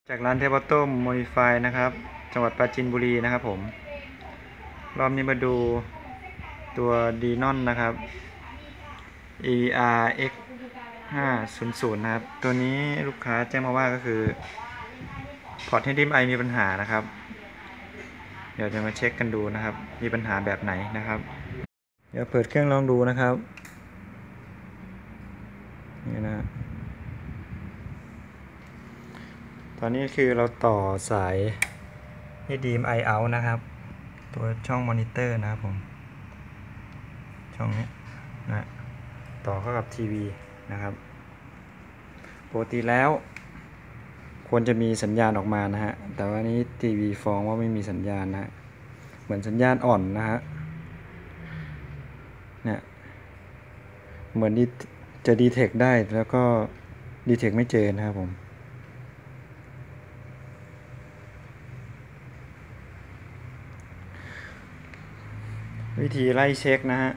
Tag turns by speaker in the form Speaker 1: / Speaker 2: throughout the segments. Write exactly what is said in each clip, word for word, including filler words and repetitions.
Speaker 1: จากร้านเทปโต้โมดิฟายนะครับจังหวัดปราจีนบุรีนะครับผมรอบนี้มาดูตัวดีนอนนะครับ อี วี อาร์ เอ็กซ์ ห้าศูนย์ศูนย์ นะครับตัวนี้ลูกค้าแจ้งมาว่าก็คือพอร์ต เอช ดี เอ็ม ไอ มีปัญหานะครับเดี๋ยวจะมาเช็คกันดูนะครับมีปัญหาแบบไหนนะครับเดี๋ยวเปิดเครื่องลองดูนะครับนี่นะตอนนี้คือเราต่อสาย เอช ดี เอ็ม ไอ out นะครับตัวช่องมอนิเตอร์นะครับผมช่องนี้นะต่อเข้ากับทีวีนะครับปกติแล้วควรจะมีสัญญาณออกมานะฮะแต่ว่านี้ทีวีฟ้องว่าไม่มีสัญญาณนะเหมือนสัญญาณอ่อนนะฮะเนี่ยเหมือนจะดีเทคได้แล้วก็ดีเทคไม่เจอนะครับผมวิธีไล่เช็คนะฮะ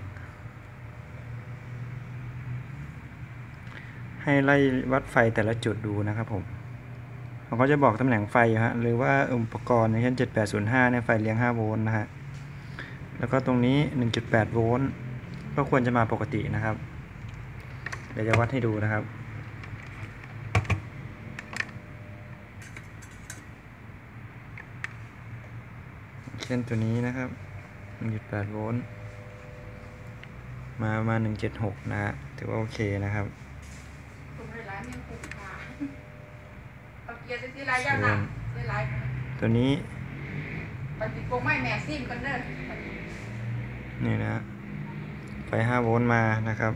Speaker 1: ให้ไล่วัดไฟแต่ละจุดดูนะครับผมเขาก็จะบอกตำแหน่งไฟฮะหรือว่าอุปกรณ์อย่างเช่นเจ็ดแปดศูนย์ห้าเนี่ยไฟเลี้ยงห้าโวลต์นะฮะแล้วก็ตรงนี้ หนึ่งจุดแปด โวลต์ก็ควรจะมาปกตินะครับเดี๋ยวจะวัดให้ดูนะครับเช่นตัวนี้นะครับ หนึ่งจุดแปด โวลต์มามาหนึ่งเจ็ดหกนะฮะถือว่าโอเคนะครับตัวนี้นี่นะไฟห้าโวลต์มานะครับ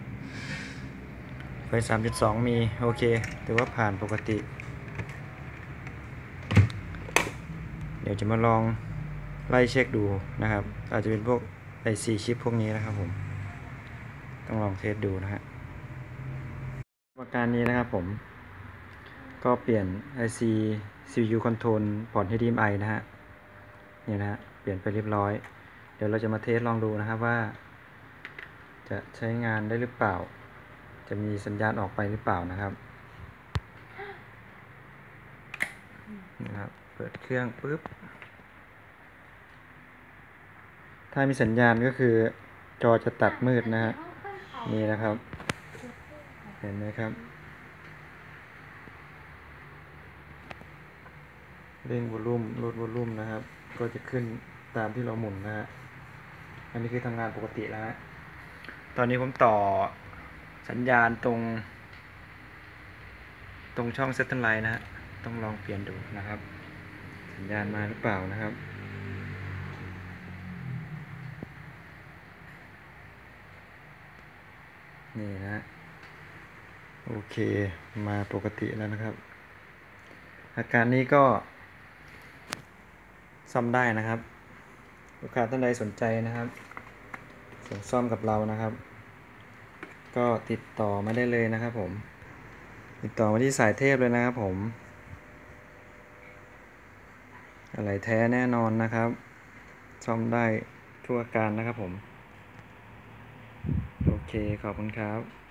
Speaker 1: ไฟ สามจุดสอง มีโอเคถือว่าผ่านปกติเดี๋ยวจะมาลองไล่เช็คดูนะครับอาจจะเป็นพวกไอซีชิปพวกนี้นะครับผมต้องลองเทสดูนะฮะประการนี้นะครับผมก็เปลี่ยน ไอ ซี ซี พี ยู Control พอร์ต เอช ดี เอ็ม ไอ นะฮะเนี่ยนะฮะเปลี่ยนไปเรียบร้อยเดี๋ยวเราจะมาเทสลองดูนะครับว่าจะใช้งานได้หรือเปล่าจะมีสัญญาณออกไปหรือเปล่านะครับนะครับเปิดเครื่องปุ๊บถ้ามีสัญญาณก็คือจอจะตัดมืดนะฮะนี่นะครับเห็นไหมครับเร่งวอลลุ่มลดวอลลุ่มนะครับก็จะขึ้นตามที่เราหมุนนะฮะอันนี้คือทำงานปกติแล้วฮะตอนนี้ผมต่อสัญญาณตรงตรงช่องเซตเทิลไลน์นะฮะต้องลองเปลี่ยนดูนะครับสัญญาณมาหรือเปล่านะครับนี่นะโอเคมาปกติแล้วนะครับอาการนี้ก็ซ่อมได้นะครับลูกค้าท่านใดสนใจนะครับส่งซ่อมกับเรานะครับก็ติดต่อมาได้เลยนะครับผมติดต่อมาที่สายเทพเลยนะครับผมอะไรแท้แน่นอนนะครับซ่อมได้ทั่วการนะครับผมโอเคขอบคุณครับ